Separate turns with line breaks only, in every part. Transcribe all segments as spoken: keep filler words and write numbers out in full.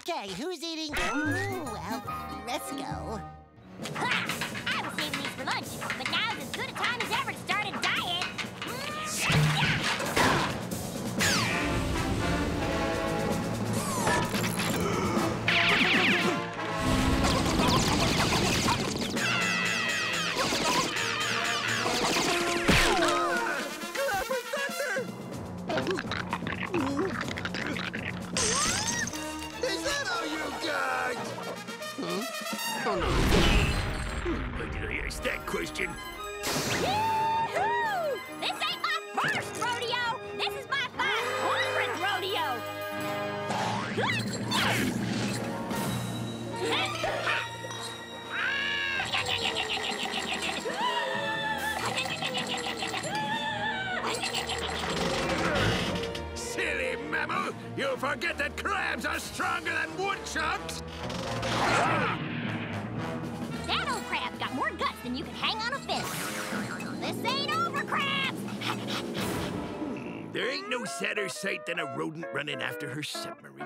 Okay, who's eating? Ooh, well, let's go.
Ha! I was saving these for lunch, but now's as good a time as ever to start a diet.
Oh, no. Where did I ask that question?
Yee-hoo! This ain't my first rodeo! This is my five hundredth rodeo!
Silly mammal! You forget that crabs are stronger than woodchucks!
That old crab's got more guts than you can hang on a fence. This ain't over, Krabs!
hmm, there ain't no sadder sight than a rodent running after her submarine.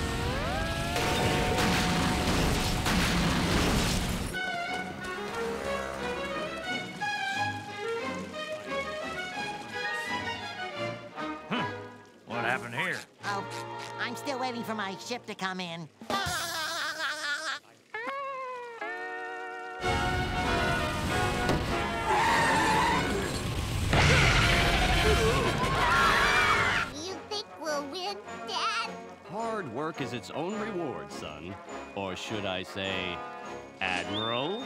Huh. What happened here?
Oh, I'm still waiting for my ship to come in.
You think we'll win, Dad?
Hard work is its own reward, son. Or should I say, Admiral?